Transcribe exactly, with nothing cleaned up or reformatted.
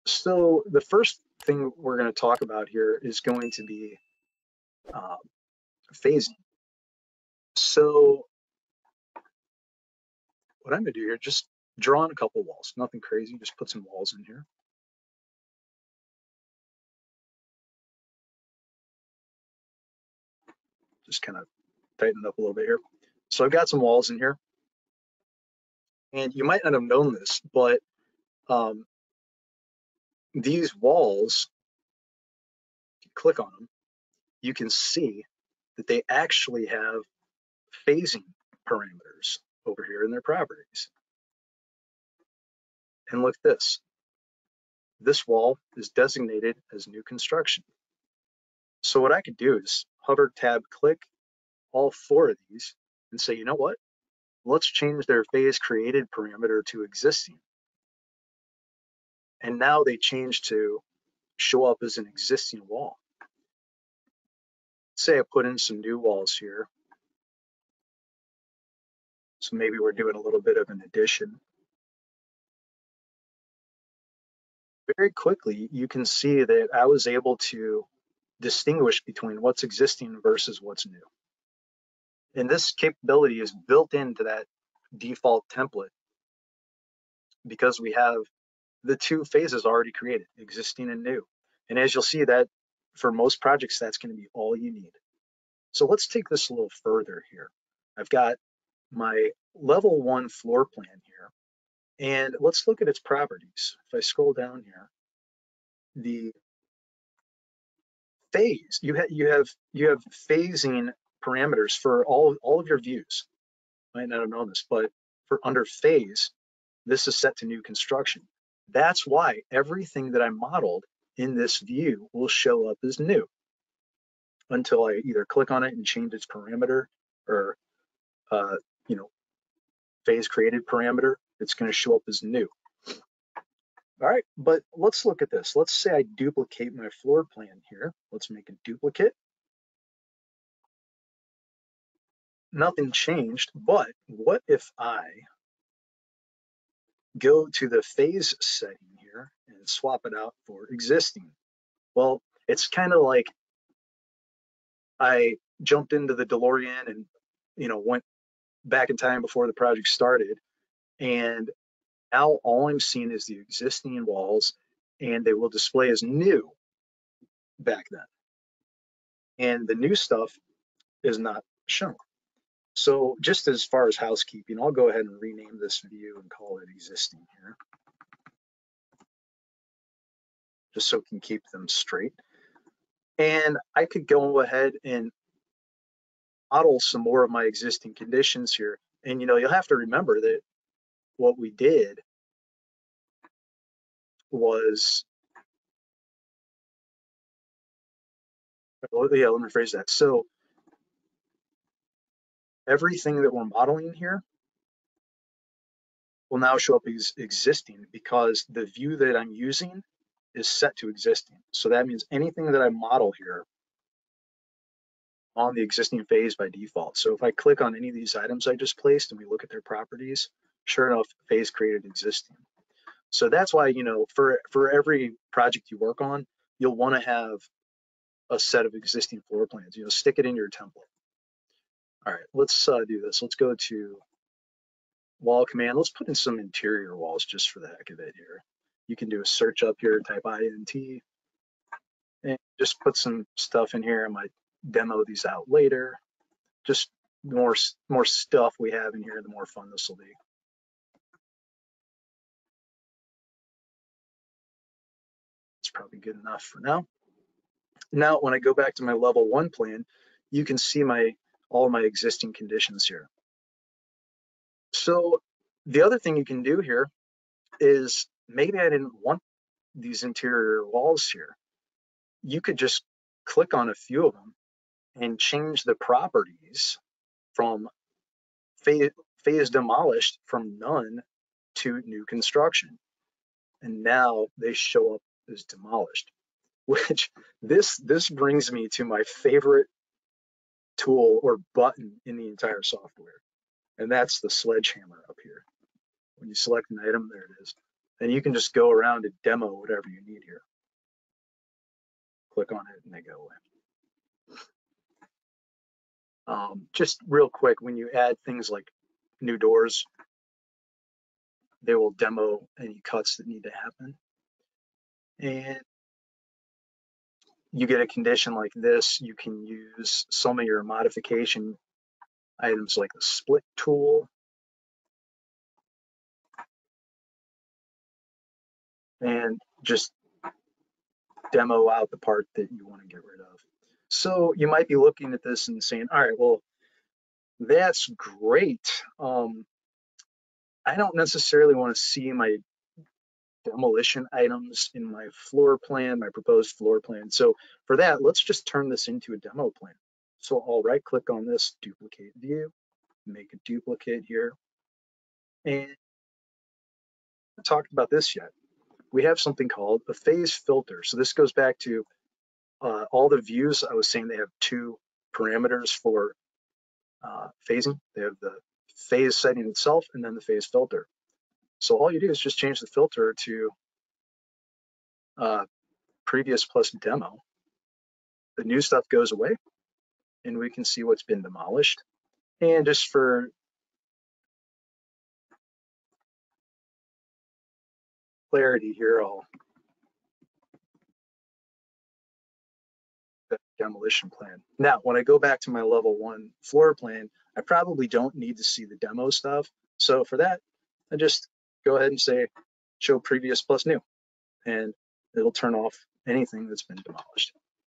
So the first thing we're going to talk about here is going to be um, phasing. So what I'm going to do here, just draw on a couple walls, nothing crazy, just put some walls in here. Just kind of tighten it up a little bit here. So I've got some walls in here, and you might not have known this, but um, these walls, if you click on them, you can see that they actually have phasing parameters over here in their properties. And look at this. This wall is designated as new construction. So what I could do is hover, tab, click all four of these and say, you know what? Let's change their phase created parameter to existing. And now they change to show up as an existing wall. Say I put in some new walls here. So maybe we're doing a little bit of an addition. Very quickly, you can see that I was able to distinguish between what's existing versus what's new. And this capability is built into that default template because we have the two phases already created, existing and new. And as you'll see, that for most projects, that's going to be all you need. So let's take this a little further here. I've got my level one floor plan here, and let's look at its properties. If I scroll down here, the phase, you, ha you have you have phasing parameters for all, all of your views. I might not have known this, but for under phase, this is set to new construction. That's why everything that I modeled in this view will show up as new until I either click on it and change its parameter or, uh, you know, phase created parameter. It's going to show up as new. All right, but let's look at this. Let's say I duplicate my floor plan here. Let's make a duplicate. Nothing changed, but what if I go to the phase setting here and swap it out for existing? Well, it's kind of like I jumped into the DeLorean and, you know, went back in time before the project started. And now all I'm seeing is the existing walls, and they will display as new back then. And the new stuff is not shown. So just as far as housekeeping, I'll go ahead and rename this view and call it existing here, just so we can keep them straight. And I could go ahead and model some more of my existing conditions here. And, you know, you'll have to remember that what we did was, yeah, let me rephrase that. So everything that we're modeling here will now show up as existing because the view that I'm using is set to existing. So that means anything that I model here on the existing phase by default. So if I click on any of these items I just placed and we look at their properties, sure enough, phase created existing. So that's why, you know, for, for every project you work on, you'll want to have a set of existing floor plans, you know, stick it in your template. All right, let's uh, do this. Let's go to wall command. Let's put in some interior walls just for the heck of it here. You can do a search up here, type I N T, and just put some stuff in here. I might demo these out later. Just more, more stuff we have in here, the more fun this will be. It's probably good enough for now. Now, when I go back to my level one plan, you can see my all my existing conditions here. So the other thing you can do here is maybe I didn't want these interior walls here. You could just click on a few of them and change the properties from phase, phase demolished from none to new construction. And now they show up as demolished, which this this brings me to my favorite tool or button in the entire software. And that's the sledgehammer up here. When you select an item, there it is. And you can just go around and demo whatever you need here. Click on it and they go away. Um, just real quick, when you add things like new doors, they will demo any cuts that need to happen. And you get a condition like this, you can use some of your modification items like the split tool and just demo out the part that you want to get rid of. So you might be looking at this and saying, all right, well, that's great. Um, I don't necessarily want to see my demolition items in my floor plan, my proposed floor plan. So for that, let's just turn this into a demo plan. So I'll right click on this, duplicate view, make a duplicate here. And I haven't talked about this yet. We have something called a phase filter. So this goes back to uh, all the views. I was saying they have two parameters for uh, phasing. They have the phase setting itself and then the phase filter. So all you do is just change the filter to uh, previous plus demo. The new stuff goes away and we can see what's been demolished. And just for clarity here, I'll the demolition plan. Now, when I go back to my level one floor plan, I probably don't need to see the demo stuff. So for that, I just go ahead and say, show previous plus new, and it'll turn off anything that's been demolished.